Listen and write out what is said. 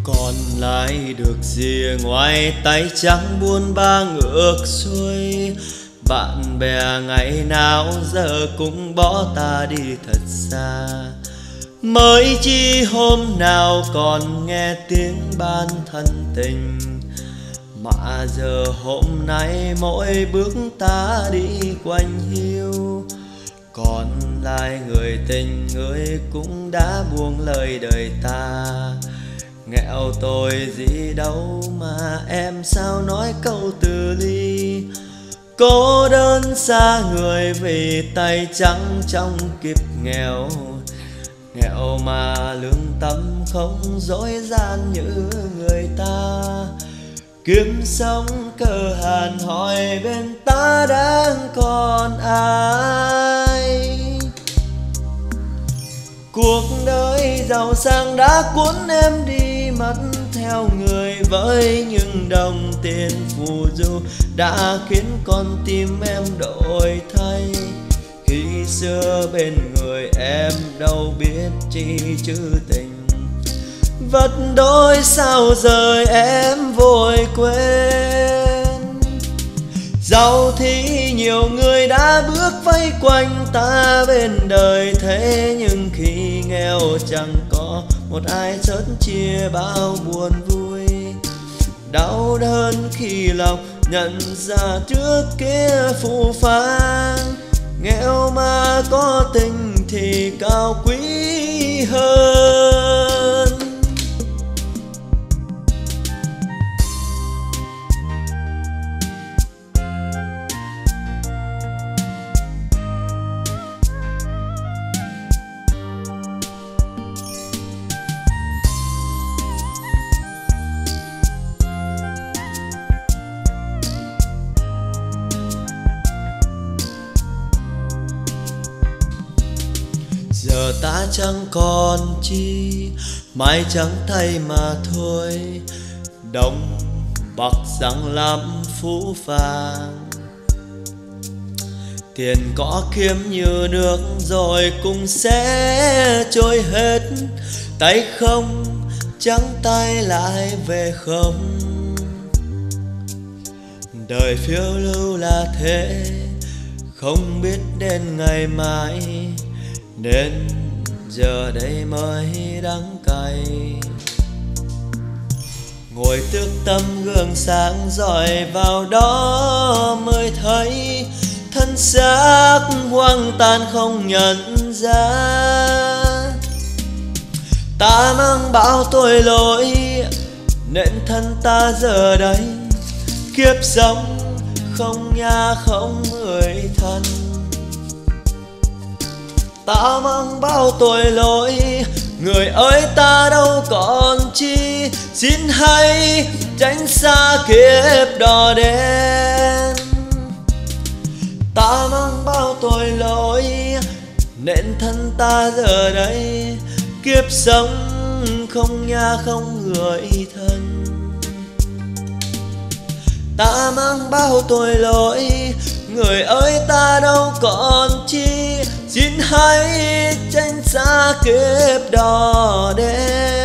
Còn lại được gì ngoài tay trắng buôn ba ngược xuôi. Bạn bè ngày nào giờ cũng bỏ ta đi thật xa. Mới chi hôm nào còn nghe tiếng ban thân tình, mà giờ hôm nay mỗi bước ta đi quanh hiu. Còn lại người tình người cũng đã buông lời đời ta. Nghèo tôi gì đâu mà em sao nói câu từ ly. Cô đơn xa người vì tay trắng trong kiếp nghèo. Nghèo mà lương tâm không dối gian như người ta. Kiếm sống cơ hàn hỏi bên ta đang còn ai. Cuộc đời giàu sang đã cuốn em đi mất theo người, với những đồng tiền phù du đã khiến con tim em đổi thay. Khi xưa bên người em đâu biết chi chữ tình, vật đôi sao rời em vội quên. Giàu thì nhiều người đã bước vây quanh ta bên đời, thế nhưng khi nghèo chẳng có một ai sớt chia bao buồn vui. Đau đớn khi lòng nhận ra trước kia phũ phàng. Nghèo mà có tình thì cao quý hơn. Giờ ta chẳng còn chi, mai chẳng thay mà thôi. Đông bạc răng lắm phũ phàng, tiền có kiếm như nước rồi cũng sẽ trôi hết. Tay không trắng tay lại về không. Đời phiêu lưu là thế, không biết đến ngày mai, nên giờ đây mới đắng cay. Ngồi tước tấm gương sáng rọi vào đó mới thấy thân xác hoang tàn không nhận ra. Ta mang bao tội lỗi nên thân ta giờ đây kiếp sống không nhà không người thân. Ta mang bao tội lỗi, người ơi ta đâu còn chi. Xin hãy tránh xa kiếp đỏ đen. Ta mang bao tội lỗi nên thân ta giờ đây kiếp sống không nhà không người thân. Ta mang bao tội lỗi, người ơi ta đâu còn chi. Xin hãy tránh xa kiếp đỏ đen.